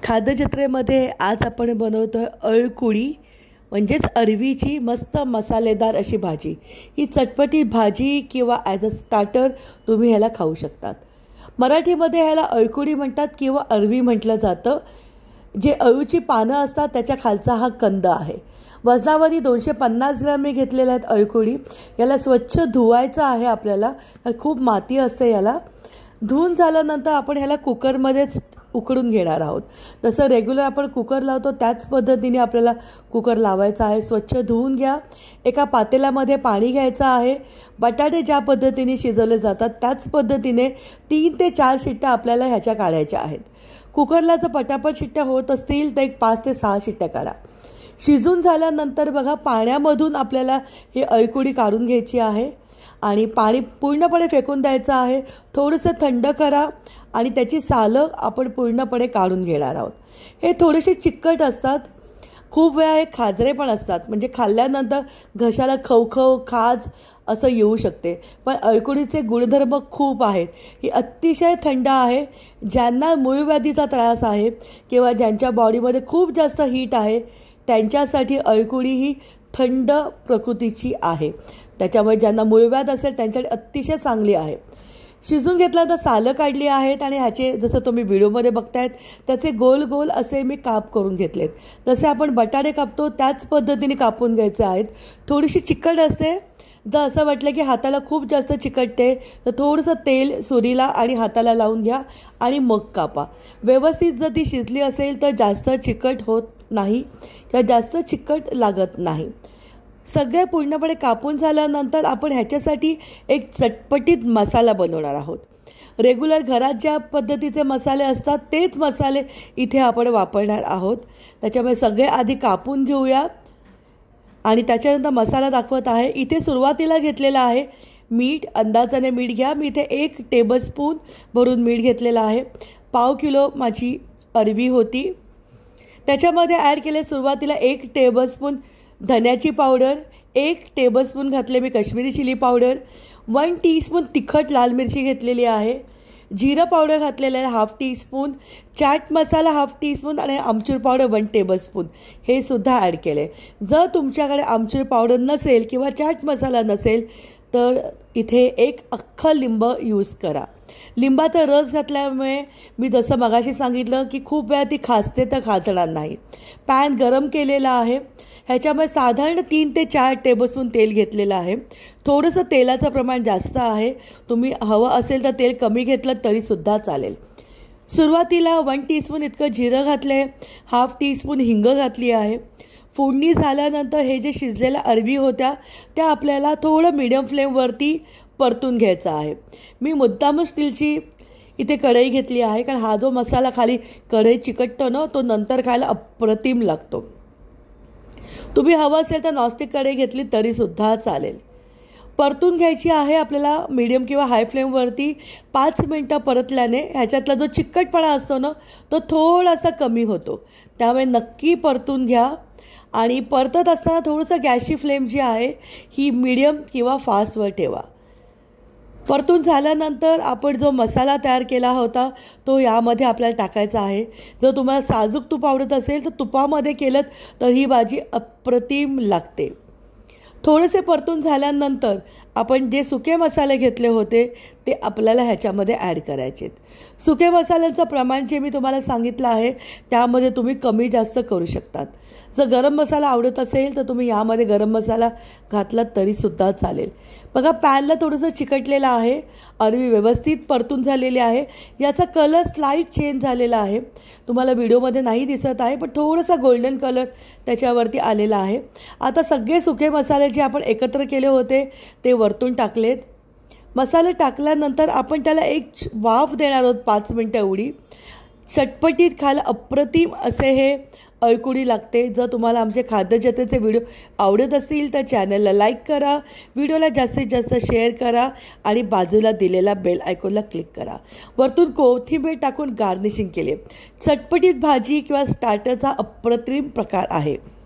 खाद्यजत्रेमध्ये आज आपण बनवतोय अळकुळी म्हणजेच अरवीची मस्त मसालेदार अशी भाजी। ही चटपटीत भाजी किंवा ॲज अ स्टार्टर तुम्ही ह्याला खाऊ शकतात। मराठीमध्ये ह्याला अळकुळी म्हणतात किंवा अरवी म्हटलं जातं। जे अळूची पानं असतात त्याच्या खालचा हा कंद आहे। वजनावरी 250 ग्रॅम मी घेतलेल्या आहेत अळकुळी। याला स्वच्छ धुवायचं आहे आपल्याला, खूप माती असते याला। धुवून झाल्यानंतर आपण ह्याला कुकरमध्येच उकडून घेणार आहोत। जसं रेग्युलर आपण कुकर लावतो त्याच पद्धतीने आपल्याला कुकर लावायचा आहे। स्वच्छ धुवून घ्या। एका पातेल्यामध्ये पाणी घ्यायचं आहे। बटाटे ज्या पद्धतीने शिजवले जातात त्याच पद्धतीने 3 ते 4 शिट्ट्या आपल्याला ह्याच्या काढायच्या आहेत। कुकरला जर पटापट शिट्ट्या होत असतील तर 5 ते 6 शिट्ट्या काढा। शिजून झाल्यानंतर बघा पाण्यामधून आपल्याला हे अळकुळी काढून घ्यायची आहे आणि पाणी पूर्णपणे फेकून द्यायचं आहे। थोडंसं थंड करा आणि त्याची सालं आपण पूर्णपणे काढून घेणार आहोत। हे थोडेसे चिकट असतात, खूप वेळा हे खाजरे पण असतात, म्हणजे खाल्ल्यानंतर घशाला खवखव खाज असं येऊ शकते। पण अळकुळीचे गुणधर्म खूप आहेत। ही अतिशय थंड आहे। ज्यांना मूळव्याधीचा त्रास आहे किंवा ज्यांच्या बॉडीमध्ये खूप जास्त हीट आहे त्यांच्यासाठी अळकुळी ही थंड प्रकृतीची आहे। त्याच्यामुळे ज्यांना मूळव्याध असेल त्यांच्यासाठी अतिशय चांगली आहे। शिजून घेतल्यानंतर सालं काढली आहेत आणि ह्याचे जसं तुम्ही व्हिडिओमध्ये बघतायत त्याचे गोल गोल असे मी काप करून घेतलेत। जसे आपण बटाटे कापतो त्याच पद्धतीने कापून घ्यायचे आहेत। थोडीशी चिकट असते, जर असं वाटलं की हाताला खूप जास्त चिकटते तर थोडंसं तेल सुरीला आणि हाताला लावून घ्या आणि मग कापा। व्यवस्थित जर ती शिजली असेल तर जास्त चिकट होत नाही किंवा जास्त चिकट लागत नाही। सगळे पूर्णपणे कापून झाल्यानंतर आपण ह्याच्यासाठी एक चटपटीत मसाला बनवणार आहोत। रेग्युलर घरात ज्या पद्धतीचे मसाले असतात तेच मसाले इथे आपण वापरणार आहोत। त्याच्यामुळे सगळे आधी कापून घेऊया आणि त्याच्यानंतर मसाला दाखवत आहे। इथे सुरुवातीला घेतलेला आहे मीठ, अंदाजाने मीठ घ्या। मी इथे 1 टेबलस्पून भरून मीठ घेतलेलं आहे। पाव किलो माझी अरवी होती। त्याच्यामध्ये ॲड केले सुरुवातीला 1 टेबलस्पून धन्याची पावडर, 1 टेबलस्पून घातले मी काश्मीरी चिली पावडर, 1 टीस्पून तिखट लाल मिरची घेतलेली आहे, जिरं पावडर घातलेलं आहे 1/2 टीस्पून, चाट मसाला 1/2 टीस्पून आणि आमचूर पावडर 1 टेबलस्पून हे सुद्धा ॲड केले। जर तुमच्याकडे आमचूर पावडर नसेल किंवा चाट मसाला नसेल तर इथे 1 अख्खं लिंब यूज करा। लिंबाचा रस घातल्यामुळे मी जसं मगाशी सांगितलं की खूप वेळा ती खाजते तर खाजणार नाही। पॅन गरम केलेला आहे। ह्याच्यामुळे साधारण 3 ते 4 टेबलस्पून तेल घेतलेलं आहे। थोडंसं तेलाचं प्रमाण जास्त आहे, तुम्ही हवं असेल तर तेल कमी घेतलं तरीसुद्धा चालेल। सुरुवातीला 1 टीस्पून इतकं जिरं घातलं आहे, 1/2 टीस्पून हिंग घातली आहे। फोडणी झाल्यानंतर हे जे शिजलेल्या अरवी होत्या त्या आपल्याला थोडं मीडियम फ्लेमवरती परतून घ्यायचा आहे। मी मुद्दामच स्टीलची इथे कढई घेतली आहे, कारण हा जो मसाला खाली कढई चिकटतो ना तो नंतर खायला अप्रतिम लागतो। तुम्ही हवं असेल तर नॉनस्टिक कढई घेतली तरीसुद्धा चालेल। परतून घ्यायची आहे आपल्याला मीडियम किंवा हाय फ्लेमवरती। 5 मिनटं परतल्याने ह्याच्यातला जो चिकटपणा असतो ना तो थोडासा कमी होतो, त्यामुळे नक्की परतून घ्या। आणि परतत असताना थोडंसं गॅसची फ्लेम जी आहे ही मीडियम किंवा फास्टवर ठेवा। परतून झाल्यानंतर आपण जो मसाला तयार केला होता तो यामध्ये आपल्याला टाकायचा आहे। जर तुम्हाला साजूक तूप आवडत असेल तर तुपामध्ये केलं तर ही भाजी अप्रतिम लागते। थोडेसे परतून झाल्यानंतर आपण जे सुके मसाले घेतले होते ते आपल्याला ह्याच्यामध्ये ॲड करायचे आहेत। सुके मसाल्यांचं प्रमाण जे मी तुम्हाला सांगितलं आहे त्यामध्ये तुम्ही कमी जास्त करू शकतात। जर गरम मसाला आवडत असेल तर तुम्ही यामध्ये गरम मसाला घातला तरीसुद्धा चालेल। बघा पॅनला थोडंसं चिकटलेलं आहे, अरवी व्यवस्थित परतून झालेली आहे। याचा कलर स्लाईट चेंज झालेला आहे, तुम्हाला व्हिडिओमध्ये नाही दिसत आहे पण थोडासा गोल्डन कलर त्याच्यावरती आलेला आहे। आता सगळे सुके मसाले जे आपण एकत्र केले होते ते वरतून टाकलेत। मसाले टाकल्यानंतर आपण त्याला एक वाफ देणार आहोत 5 मिनटं एवढी। चटपटीत खायला अप्रतिम असे हे अळकुळी लागते। जर तुम्हाला आमचे खाद्यजत्रेचे व्हिडिओ आवडत असतील तर चॅनलला लाईक करा, व्हिडिओला जास्तीत जास्त शेअर करा आणि बाजूला दिलेला बेल आयकॉनला क्लिक करा। वरतून कोथिंबीर टाकून गार्निशिंग केली। चटपटीत भाजी किंवा स्टार्टरचा अप्रतिम प्रकार आहे।